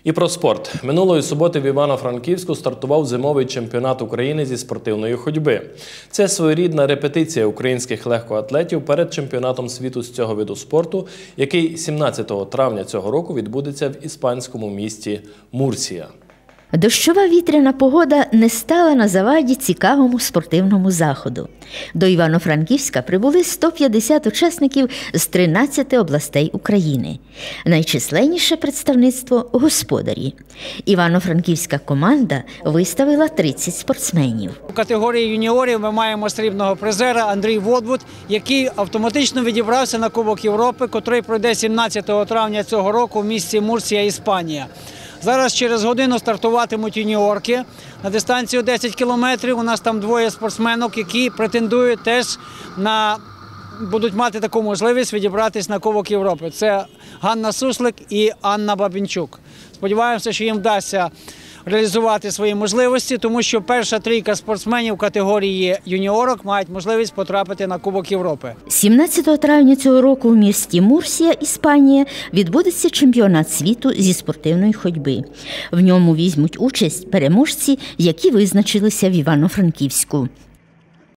І про спорт. Минулої суботи в Івано-Франківську стартував зимовий чемпіонат України зі спортивної ходьби. Це своєрідна репетиція українських легкоатлетів перед чемпіонатом світу з цього виду спорту, який 17 травня цього року відбудеться в іспанському місті Мурсія. Дощова вітряна погода не стала на заваді цікавому спортивному заходу. До Івано-Франківська прибули 150 учасників з 13 областей України. Найчисленніше представництво – господарі. Івано-Франківська команда виставила 30 спортсменів. У категорії юніорів ми маємо срібного призера Андрій Водвуд, який автоматично відібрався на Кубок Європи, котрий пройде 17 травня цього року в місті Мурсія, Іспанія. Зараз через годину стартуватимуть юніорки на дистанцію 10 кілометрів. У нас там двоє спортсменок, які претендують теж будуть мати таку можливість відібратися на Кубок Європи. Це Ганна Суслик і Анна Бабінчук. Сподіваємося, що їм вдасться реалізувати свої можливості, тому що перша трійка спортсменів категорії юніорок мають можливість потрапити на Кубок Європи. 17 травня цього року в місті Мурсія, Іспанія, відбудеться чемпіонат світу зі спортивної ходьби. В ньому візьмуть участь переможці, які визначилися в Івано-Франківську.